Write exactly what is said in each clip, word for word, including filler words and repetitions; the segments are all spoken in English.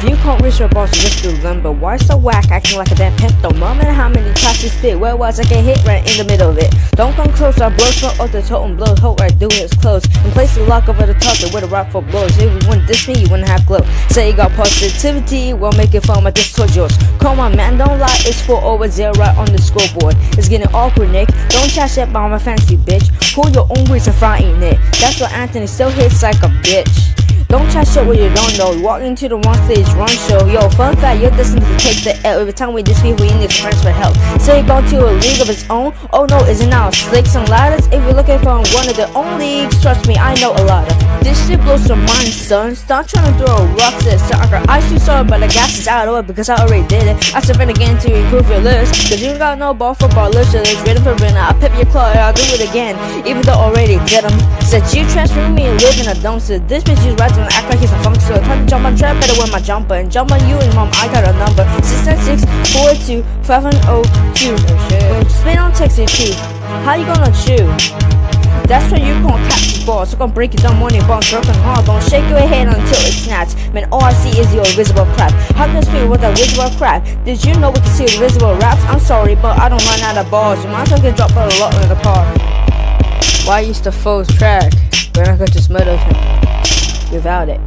If you can't reach your boss, you just do limbo. Why so whack, acting like a damn pimp though? Mom and how many times you spit? Where was I get hit right in the middle of it? Don't come close, I blow smoke off the totem blows. Hope right through his clothes and place the lock over the top with a rock for blows. If you wouldn't diss me, you wouldn't have glow. Say you got positivity, well make it fun, I just told yours. Come on man, don't lie, it's four over zero right on the scoreboard. It's getting awkward, Nick. Don't chat shit about my fancy bitch. Pull your own reason for eating it. That's why Anthony still hits like a bitch. Don't chat shit what you don't know. Walk into the wrong stage, run show. Yo, fun fact, you're destined to take the L. Every time we diss people, we need friends for help. Say you go to a league of its own. Oh no, is it now slicks and ladders? If you're looking for one of the own leagues, trust me, I know a lot of. This shit blows your mind, son. Stop trying to throw rocks at soccer. I shoot sorry, but the gas is out of it because I already did it. I surveyed again to improve your list, cause you ain't got no ball football list. It's written for winner. I'll pip your claw and I'll do it again, even though I already did them. Said you transfer me and live in a dumpster. This bitch is right to act like he's a funk. So time to jump on trap, better wear my jumper and jump on you and mom. I got a number six nine six four two five one zero two. Spin on Texas too. How you gonna chew? That's when you can't catch the ball. So gonna break it down money bones, broken hard. Don't shake your head until it snaps. Man, all I see is your invisible crap. How can I speak with that visible crap? Did you know we can see the visible raps? I'm sorry, but I don't run out of balls. You might as well get dropped out a lot in the park. Why used to foes track when I could just murder him without it?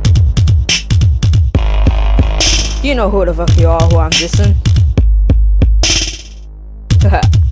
You know who the fuck you are, who I'm dissing.